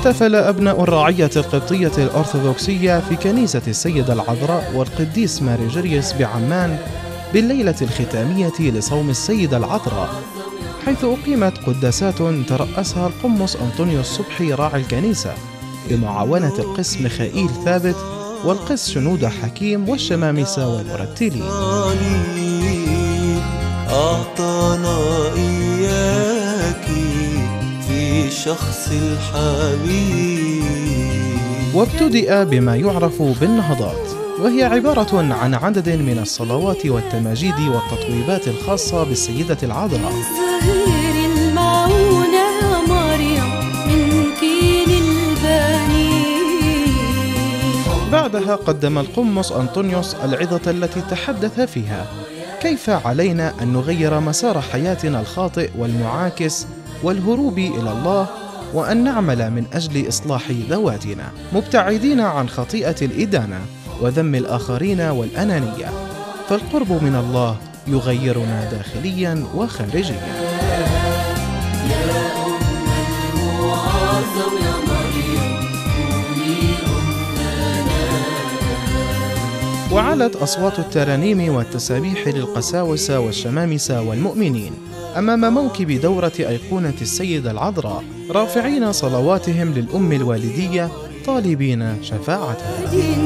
احتفل أبناء الرعية القبطية الأرثوذكسية في كنيسة السيدة العذراء والقديس ماري جرجس بعمان بالليلة الختامية لصوم السيدة العذراء، حيث أقيمت قداسات ترأسها القمص أنطونيوس صبحي راعي الكنيسة بمعاونة القس ميخائيل ثابت والقس شنودة حكيم والشمامسة والمرتلين. أعطانا إياك في شخص الحبيب. وابتدأ بما يعرف بالنهضات، وهي عبارة عن عدد من الصلوات والتماجيد والتطويبات الخاصة بالسيدة العذراء. بعدها قدم القمص أنطونيوس العظة التي تحدث فيها كيف علينا أن نغير مسار حياتنا الخاطئ والمعاكس والهروب إلى الله، وأن نعمل من أجل إصلاح ذواتنا مبتعدين عن خطيئة الإدانة وذم الآخرين والأنانية، فالقرب من الله يغيرنا داخليا وخارجيا. وعلت أصوات الترانيم والتسابيح للقساوسة والشمامسة والمؤمنين أمام موكب دورة أيقونة السيدة العذراء، رافعين صلواتهم للأم الوالدية طالبين شفاعتها.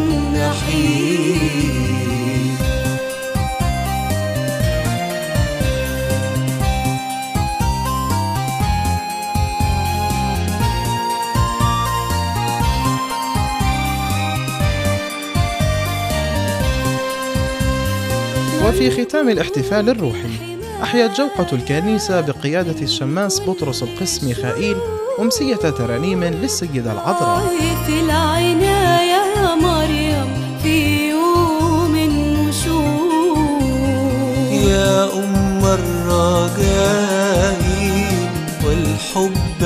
وفي ختام الاحتفال الروحي أحيت جوقة الكنيسة بقيادة الشماس بطرس القس ميخائيل أمسية ترانيم للسيدة العذراء. في العناية يا مريم في يوم النشور، يا أم الرجاء والحب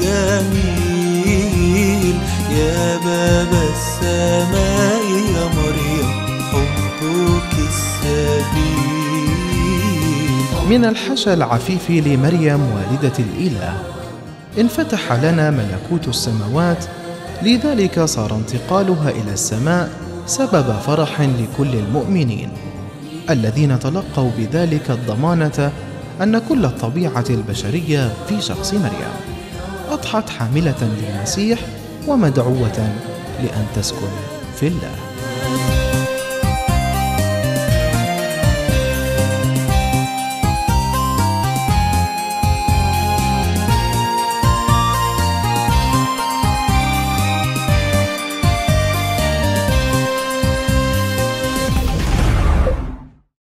الجميل، يا باب السماء يا مريم حبك السبيل. من الحشا العفيف لمريم والدة الإله انفتح لنا ملكوت السماوات، لذلك صار انتقالها إلى السماء سبب فرح لكل المؤمنين الذين تلقوا بذلك الضمانة أن كل الطبيعة البشرية في شخص مريم أضحت حاملة للمسيح ومدعوة لأن تسكن في الله.